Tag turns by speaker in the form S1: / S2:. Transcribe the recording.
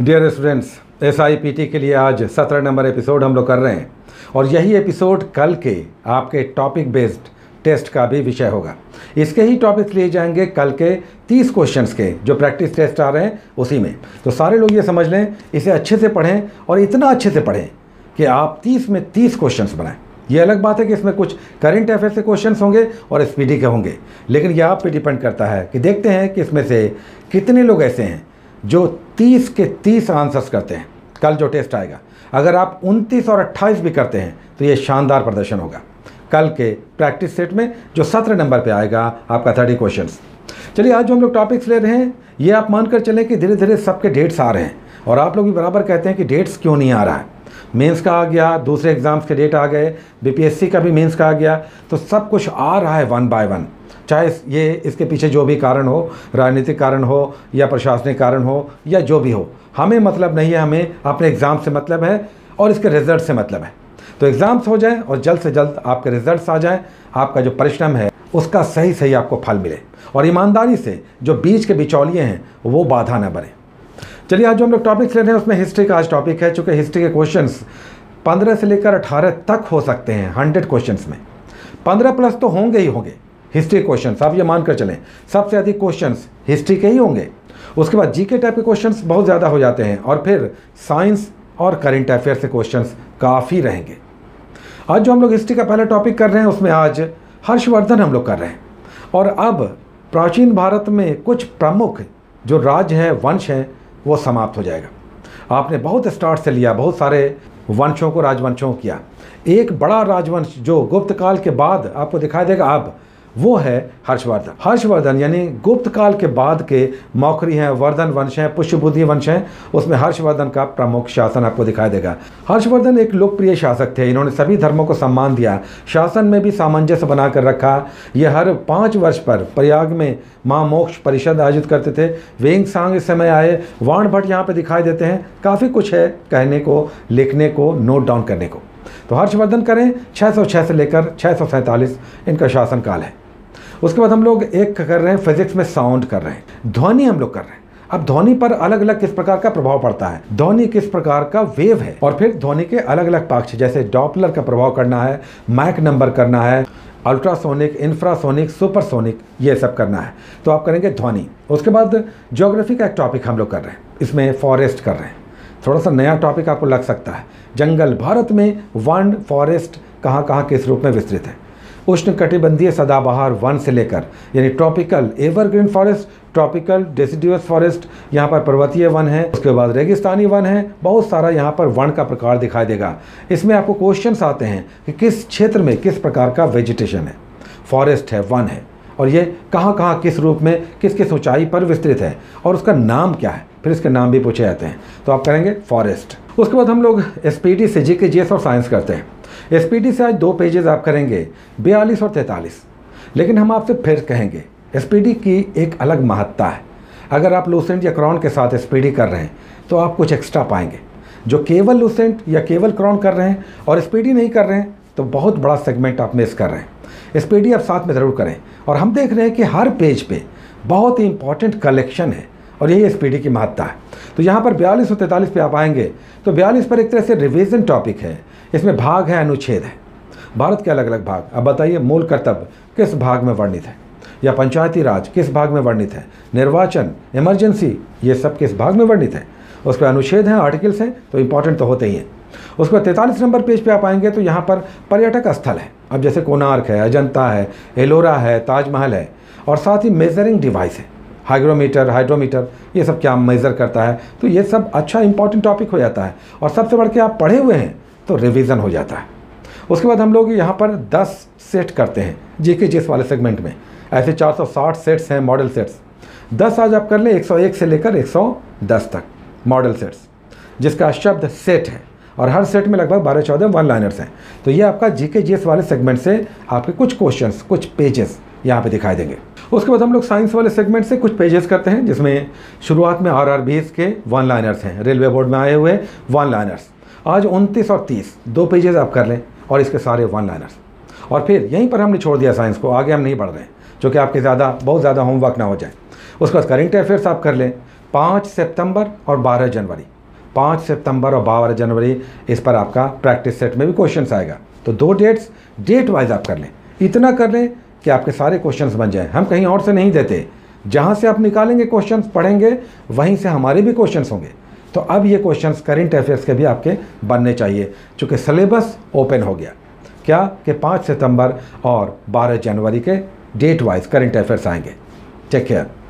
S1: Dear students, SIPT के लिए आज 17 नंबर एपिसोड हम लोग कर रहे हैं और यही एपिसोड कल के आपके टॉपिक बेस्ड टेस्ट का भी विषय होगा। इसके ही टॉपिक्स लिए जाएंगे कल के 30 क्वेश्चंस के जो प्रैक्टिस टेस्ट आ रहे हैं उसी में। तो सारे लोग ये समझ लें, इसे अच्छे से पढ़ें और इतना अच्छे से पढ़ें कि आप 30 में 30 क्वेश्चंस बनाएं। ये अलग बात है कि इसमें कुछ करंट अफेयर से क्वेश्चंस होंगे और SPD के होंगे, लेकिन ये आप पे डिपेंड करता है कि देखते हैं कि इसमें से कितने लोग ऐसे हैं जो 30 के 30 आंसर्स करते हैं। कल जो टेस्ट आएगा, अगर आप 29 और 28 भी करते हैं तो ये शानदार प्रदर्शन होगा कल के प्रैक्टिस सेट में जो 17 नंबर पे आएगा आपका 30 क्वेश्चंस। चलिए आज जो हम लोग टॉपिक्स ले रहे हैं ये आप मानकर चलें कि धीरे धीरे सबके डेट्स आ रहे हैं और आप लोग भी बराबर कहते हैं कि डेट्स क्यों नहीं आ रहा है। मेंस का आ गया, दूसरे एग्ज़ाम्स के डेट आ गए, BPSC का भी मेंस का आ गया, तो सब कुछ आ रहा है वन बाय वन। चाहे ये इसके पीछे जो भी कारण हो, राजनीतिक कारण हो या प्रशासनिक कारण हो या जो भी हो, हमें मतलब नहीं है। हमें अपने एग्ज़ाम से मतलब है और इसके रिज़ल्ट से मतलब है। तो एग्ज़ाम्स हो जाएं और जल्द से जल्द आपके रिज़ल्ट्स आ जाएं, आपका जो परिश्रम है उसका सही सही आपको फल मिले और ईमानदारी से जो बीच के बिचौलिए हैं वो बाधा न बने। चलिए आज जो हम लोग टॉपिक्स ले रहे हैं उसमें हिस्ट्री का आज टॉपिक है। चूँकि हिस्ट्री के क्वेश्चंस 15 से लेकर 18 तक हो सकते हैं। 100 क्वेश्चंस में 15 प्लस तो होंगे ही होंगे हिस्ट्री क्वेश्चंस। आप ये मानकर चलें सबसे अधिक क्वेश्चंस हिस्ट्री के ही होंगे। उसके बाद जीके टाइप के क्वेश्चंस बहुत ज़्यादा हो जाते हैं और फिर साइंस और करंट अफेयर से क्वेश्चंस काफ़ी रहेंगे। आज जो हम लोग हिस्ट्री का पहला टॉपिक कर रहे हैं उसमें आज हर्षवर्धन हम लोग कर रहे हैं। और अब प्राचीन भारत में कुछ प्रमुख जो राज्य हैं, वंश हैं, वो समाप्त हो जाएगा। आपने बहुत स्टार्ट से लिया, बहुत सारे वंशों को, राजवंशों को किया। एक बड़ा राजवंश जो गुप्त काल के बाद आपको दिखाई देगा अब, वो है हर्षवर्धन। हर्षवर्धन यानी गुप्त काल के बाद के मौखरी हैं, वर्धन वंश हैं, पुष्यबुद्धि वंश हैं, उसमें हर्षवर्धन का प्रमुख शासन आपको दिखाई देगा। हर्षवर्धन एक लोकप्रिय शासक थे। इन्होंने सभी धर्मों को सम्मान दिया, शासन में भी सामंजस्य बना कर रखा। ये हर 5 वर्ष पर प्रयाग में महामोक्ष परिषद आयोजित करते थे। वेंग सांग इस समय आए, वाण भट्ट यहाँ पर दिखाई देते हैं। काफ़ी कुछ है कहने को, लिखने को, नोट डाउन करने को। तो हर्षवर्धन करें 606 से लेकर 647 इनका शासनकाल है। उसके बाद हम लोग एक कर रहे हैं फिजिक्स में साउंड कर रहे हैं, ध्वनि हम लोग कर रहे हैं। अब ध्वनि पर अलग अलग किस प्रकार का प्रभाव पड़ता है, ध्वनि किस प्रकार का वेव है और फिर ध्वनि के अलग अलग पक्ष, जैसे डॉपलर का प्रभाव करना है, मैक नंबर करना है, अल्ट्रासोनिक, इंफ्रासोनिक, सुपरसोनिक, ये सब करना है। तो आप करेंगे ध्वनि। उसके बाद ज्योग्राफी का एक टॉपिक हम लोग कर रहे हैं, इसमें फॉरेस्ट कर रहे हैं। थोड़ा सा नया टॉपिक आपको लग सकता है। जंगल, भारत में वन, फॉरेस्ट कहाँ कहाँ किस रूप में विस्तृत है। उष्णकटिबंधीय सदाबहार वन से लेकर यानी tropical evergreen forest, tropical deciduous forest, यहाँ पर पर्वतीय वन है। उसके बाद रेगिस्तानी वन है। बहुत सारा यहाँ पर वन का प्रकार दिखाई देगा। इसमें आपको क्वेश्चंस आते हैं कि किस क्षेत्र में किस प्रकार का वेजिटेशन है, फॉरेस्ट है, वन है, और ये कहाँ कहाँ किस रूप में किस किस ऊंचाई पर विस्तृत है और उसका नाम क्या है, फिर इसके नाम भी पूछे जाते हैं। तो आप करेंगे फॉरेस्ट। उसके बाद हम लोग SPD से GK, GS और साइंस करते हैं। SPD से आज 2 पेजेस आप करेंगे, 42 और 43। लेकिन हम आपसे फिर कहेंगे SPD की एक अलग महत्ता है। अगर आप लूसेंट या क्रॉन के साथ SPD कर रहे हैं तो आप कुछ एक्स्ट्रा पाएंगे। जो केवल लूसेंट या केवल क्रॉन कर रहे हैं और SPD नहीं कर रहे हैं तो बहुत बड़ा सेगमेंट आप मिस कर रहे हैं। SPD आप साथ में ज़रूर करें। और हम देख रहे हैं कि हर पेज पे बहुत ही इंपॉर्टेंट कलेक्शन है और यही SPD की महत्ता है। तो यहाँ पर 42 और 43 पे आप आएंगे तो 42 पर एक तरह से रिवीजन टॉपिक है। इसमें भाग है, अनुच्छेद है, भारत के अलग अलग भाग। अब बताइए मूल कर्तव्य किस भाग में वर्णित है, या पंचायती राज किस भाग में वर्णित है, निर्वाचन, इमरजेंसी, ये सब किस भाग में वर्णित है। उस पर अनुच्छेद हैं, आर्टिकल्स हैं, तो इंपॉर्टेंट तो होते ही हैं। उसके बाद 43 नंबर पेज पे आप आएंगे तो यहाँ पर पर्यटक स्थल है। अब जैसे कोणार्क है, अजंता है, एलोरा है, ताजमहल है, और साथ ही मेजरिंग डिवाइस है, हाइग्रोमीटर, हाइड्रोमीटर, ये सब क्या मेज़र करता है। तो ये सब अच्छा इंपॉर्टेंट टॉपिक हो जाता है और सबसे बढ़ के आप पढ़े हुए हैं तो रिवीजन हो जाता है। उसके बाद हम लोग यहाँ पर 10 सेट करते हैं GK GS वाले सेगमेंट में। ऐसे 460 सेट्स हैं, मॉडल सेट्स। 10 आज आप कर लें, 101 से लेकर 110 तक मॉडल सेट्स, जिसका शब्द सेट है और हर सेट में लगभग 12-14 वन लाइनर्स हैं। तो ये आपका GK GS वाले सेगमेंट से आपके कुछ क्वेश्चंस, कुछ पेजेस यहाँ पे दिखाई देंगे। उसके बाद हम लोग साइंस वाले सेगमेंट से कुछ पेजेस करते हैं, जिसमें शुरुआत में RRBs के वन लाइनर्स हैं, रेलवे बोर्ड में आए हुए वन लाइनर्स। आज 29 और 30 2 पेजेस आप कर लें और इसके सारे वन लाइनर्स। और फिर यहीं पर हमने छोड़ दिया साइंस को, आगे हम नहीं बढ़ रहे हैं, जो कि आपके बहुत ज़्यादा होमवर्क ना हो जाए। उसके बाद करेंट अफेयर्स आप कर लें 5 सितंबर और 12 जनवरी, 5 सितंबर और 12 जनवरी इस पर आपका प्रैक्टिस सेट में भी क्वेश्चंस आएगा। तो 2 डेट्स डेट वाइज आप कर लें, इतना कर लें कि आपके सारे क्वेश्चंस बन जाएं। हम कहीं और से नहीं देते, जहाँ से आप निकालेंगे क्वेश्चंस पढ़ेंगे वहीं से हमारे भी क्वेश्चंस होंगे। तो अब ये क्वेश्चंस करंट अफेयर्स के भी आपके बनने चाहिए, चूँकि सिलेबस ओपन हो गया। क्या कि 5 सितंबर और 12 जनवरी के डेट वाइज करंट अफेयर्स आएंगे। Take care.